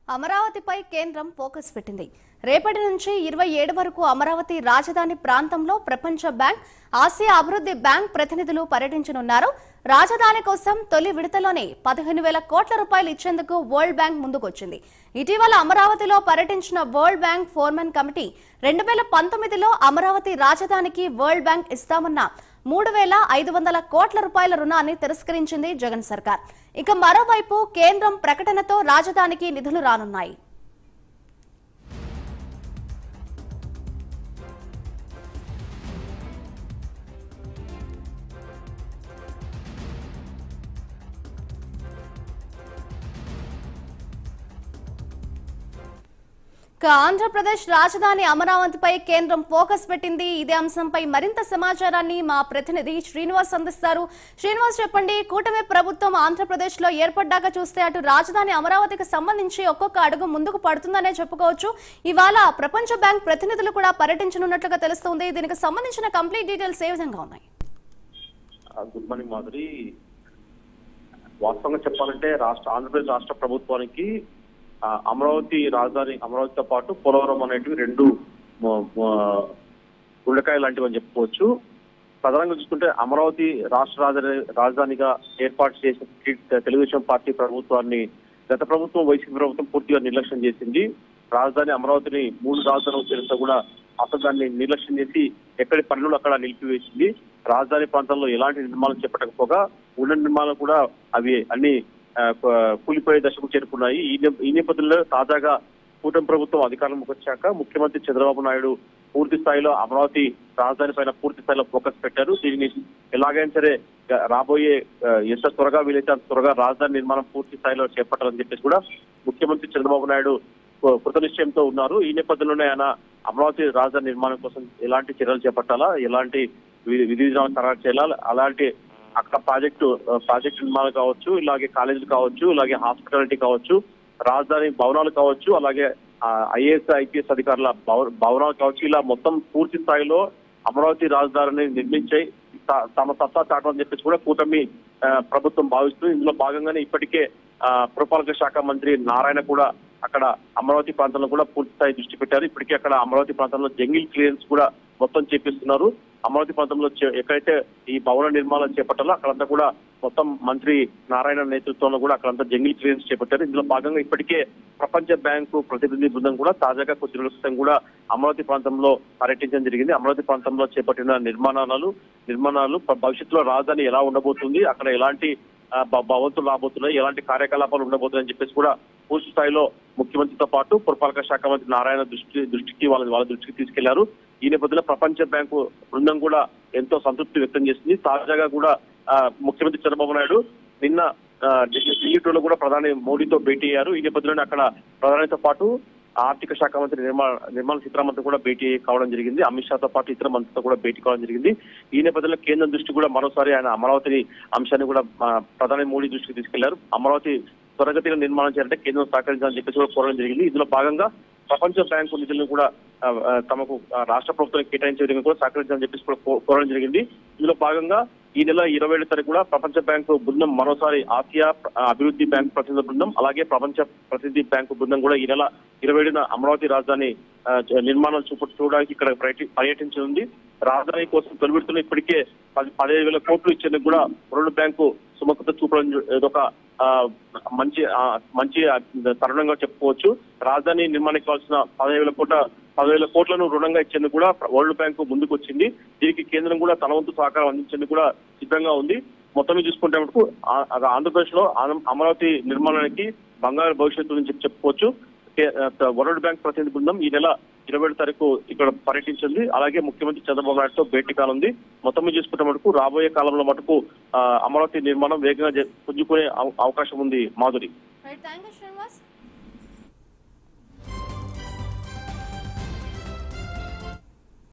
అమరావతిపై కేంద్రం ఫోకస్ పెట్టింది. రేపటి నుంచి 27 వరకు అమరావతి రాజధాని ప్రాంతంలో ప్రపంచ బ్యాంక్, ఆసియా అభివృద్ధి బ్యాంక్ ప్రతినిధులు పర్యటించనున్నారు. రాజధాని కోసం తొలి విడతలోనే 15,000 కోట్ల రూపాయలు ఇచ్చేందుకు వరల్డ్ బ్యాంక్ ముందుకొచ్చింది. ఇటీవల అమరావతిలో పర్యటించిన వరల్డ్ బ్యాంక్ ఫోర్మన్ కమిటీ 2019లో అమరావతి రాజధానికి వరల్డ్ బ్యాంక్ ఇస్తామన్న 3,500 కోట్ల రూపాయల రుణాన్ని తిరస్కరించింది జగన్ సర్కార్. ఇక మరోవైపు కేంద్రం ప్రకటనతో రాజధానికి నిధులు రానున్నాయి. ఆంధ్రప్రదేశ్ రాజధాని అమరావతిపై కేంద్రం ఫోకస్ పెట్టింది. ఇదే అంశంపై మరింత సమాచారాన్ని మా ప్రతినిధి శ్రీనివాస్ అందిస్తారు. శ్రీనివాస్, చెప్పండి, కూటమి ప్రభుత్వం ఆంధ్రప్రదేశ్ లో ఏర్పడ్డాక చూస్తే అటు రాజధాని అమరావతికి సంబంధించి ఒక్కొక్క అడుగు ముందుకు పడుతుందనే చెప్పుకోవచ్చు. ఇవాళ ప్రపంచ బ్యాంక్ ప్రతినిధులు కూడా పర్యటించనున్నట్లుగా తెలుస్తుంది. దీనికి సంబంధించిన కంప్లీట్ డీటెయిల్స్ ఏ విధంగా ఉన్నాయి? Good morning Madhuri. వాస్తవంగా చెప్పాలంటే ఆంధ్రప్రదేశ్ రాష్ట్ర ప్రభుత్వానికి అమరావతి రాజధాని, అమరావతితో పాటు పోలవరం అనేటివి రెండు గుండెకాయ లాంటివి అని చెప్పుకోవచ్చు. ప్రధానంగా చూసుకుంటే అమరావతి రాష్ట్ర రాజధానిగా ఏర్పాటు చేసిన తెలుగుదేశం పార్టీ ప్రభుత్వాన్ని గత ప్రభుత్వం, వైసీపీ ప్రభుత్వం పూర్తిగా నిర్లక్ష్యం చేసింది. రాజధాని అమరావతిని 3 రాజధానుల పేరుతో కూడా అసలు దాన్ని నిర్లక్ష్యం చేసి ఎక్కడి పనులు అక్కడ నిలిపివేసింది. రాజధాని ప్రాంతంలో ఎలాంటి నిర్మాణం చేపట్టకపోగా ఉన్న నిర్మాణాలు కూడా అవి అన్ని కూలిపోయే దశకు చేరుకున్నాయి. ఈ నేపథ్యంలో తాజాగా కూటమి ప్రభుత్వం అధికారంలోకి వచ్చాక ముఖ్యమంత్రి చంద్రబాబు నాయుడు పూర్తి స్థాయిలో అమరావతి రాజధాని పైన పూర్తి స్థాయిలో ఫోకస్ పెట్టారు. దీనిని ఎలాగైనా సరే రాబోయే ఎంత త్వరగా వీలైతే అంత త్వరగా రాజధాని నిర్మాణం పూర్తి స్థాయిలో చేపట్టాలని చెప్పేసి కూడా ముఖ్యమంత్రి చంద్రబాబు నాయుడు కృతనిశ్చయంతో ఉన్నారు. ఈ నేపథ్యంలోనే ఆయన అమరావతి రాజధాని నిర్మాణం కోసం ఎలాంటి చర్యలు చేపట్టాలా, ఎలాంటి విధి విధానాలు ఖరారు చేయాలా, అలాంటి అక్కడ ప్రాజెక్టు నిర్మాణాలు కావచ్చు, ఇలాగే కాలేజీలు కావచ్చు, ఇలాగే హాస్పిటాలిటీ కావచ్చు, రాజధాని భవనాలు కావచ్చు, అలాగే ఐఏఎస్ ఐపీఎస్ అధికారుల భవనాలు కావచ్చు, ఇలా మొత్తం పూర్తి స్థాయిలో అమరావతి రాజధానిని నిర్మించే తమ సత్తా చాటని చెప్పేసి కూడా కూటమి ప్రభుత్వం భావిస్తుంది. ఇందులో భాగంగానే ఇప్పటికే పురపాలక శాఖ మంత్రి నారాయణ కూడా అక్కడ అమరావతి ప్రాంతంలో కూడా పూర్తి స్థాయి దృష్టి పెట్టారు. ఇప్పటికే అక్కడ అమరావతి ప్రాంతంలో జంగిల్ క్లియరెన్స్ కూడా మొత్తం చేపిస్తున్నారు. అమరావతి ప్రాంతంలో ఎక్కడైతే ఈ భవన నిర్మాణం చేపట్టాలో అక్కడంతా కూడా మొత్తం మంత్రి నారాయణ నేతృత్వంలో కూడా అక్కడంతా జంగిల్ క్లియరెన్స్ చేపట్టారు. ఇందులో భాగంగా ఇప్పటికే ప్రపంచ బ్యాంకు ప్రతినిధి బృందం కూడా తాజాగా కొద్ది రోజుల క్రితం కూడా అమరావతి ప్రాంతంలో పర్యటించడం జరిగింది. అమరావతి ప్రాంతంలో చేపట్టిన నిర్మాణాలు భవిష్యత్తులో రాజధాని ఎలా ఉండబోతుంది, అక్కడ ఎలాంటి భవంతులు రాబోతున్నాయి, ఎలాంటి కార్యకలాపాలు ఉండబోతున్నాయని చెప్పేసి కూడా పూర్తి స్థాయిలో ముఖ్యమంత్రితో పాటు పురపాలక శాఖ మంత్రి నారాయణ దృష్టికి వాళ్ళ దృష్టికి తీసుకెళ్లారు. ఈ నేపథ్యంలో ప్రపంచ బ్యాంకు బృందం కూడా ఎంతో సంతృప్తి వ్యక్తం చేసింది. తాజాగా కూడా ముఖ్యమంత్రి చంద్రబాబు నాయుడు నిన్న ఢిల్లీలో కూడా ప్రధాని మోడీతో భేటీ అయ్యారు. ఈ నేపథ్యంలో అక్కడ ప్రధానితో పాటు ఆర్థిక శాఖ మంత్రి నిర్మలా సీతారామన్తో కూడా భేటీ కావడం జరిగింది. అమిత్ షాతో పాటు ఇతర మంత్రులతో కూడా భేటీ కావడం జరిగింది. ఈ నేపథ్యంలో కేంద్రం దృష్టి కూడా మరోసారి ఆయన అమరావతి అంశాన్ని కూడా ప్రధాని మోడీ దృష్టికి తీసుకెళ్లారు. అమరావతి త్వరగతిగా నిర్మాణం చేయాలంటే కేంద్రం సహకరించాలని చెప్పేసి కూడా కోరడం జరిగింది. ఇందులో భాగంగా ప్రపంచ బ్యాంకు నిధులను కూడా తమకు రాష్ట్ర ప్రభుత్వానికి కేటాయించే విధంగా కూడా సహకరించాలని చెప్పేసి కూడా కోరడం జరిగింది. ఇందులో భాగంగా ఈ నెల 27 తారీఖు కూడా ప్రపంచ బ్యాంకు బృందం మరోసారి ఆసియా అభివృద్ధి బ్యాంకు ప్రతినిధి బృందం, అలాగే ప్రపంచ ప్రతినిధి బ్యాంకు బృందం కూడా ఈ నెల 27న అమరావతి రాజధాని నిర్మాణం చూడడానికి ఇక్కడ పర్యటించనుంది. రాజధాని కోసం తొలివిడతలో ఇప్పటికే 15,000 కోట్లు ఇచ్చేందుకు కూడా వరల్డ్ బ్యాంకు సుముఖత చూపడం ఇదొక మంచి తరుణంగా చెప్పుకోవచ్చు. రాజధాని నిర్మాణానికి కావాల్సిన 10,000 కోట్లను రుణంగా ఇచ్చేందుకు కూడా వరల్డ్ బ్యాంకు ముందుకు వచ్చింది. దీనికి కేంద్రం కూడా తన వంతు సహకారం అందించేందుకు కూడా సిద్ధంగా ఉంది. మొత్తం చూసుకుంటే మటుకు ఆంధ్రప్రదేశ్ లో అమరావతి నిర్మాణానికి బంగారు భవిష్యత్తు నుంచి చెప్పుకోవచ్చు. వరల్డ్ బ్యాంక్ ప్రతినిధి బృందం ఈ నెల 27 తారీఖు ఇక్కడ పర్యటించింది. అలాగే ముఖ్యమంత్రి చంద్రబాబు నాయుడుతో భేటీ కానుంది. మొత్తం చూసుకుంటే మటుకు రాబోయే కాలంలో మటుకు అమరావతి నిర్మాణం వేగంగా పుంజుకునే అవకాశం ఉంది. మాధురి.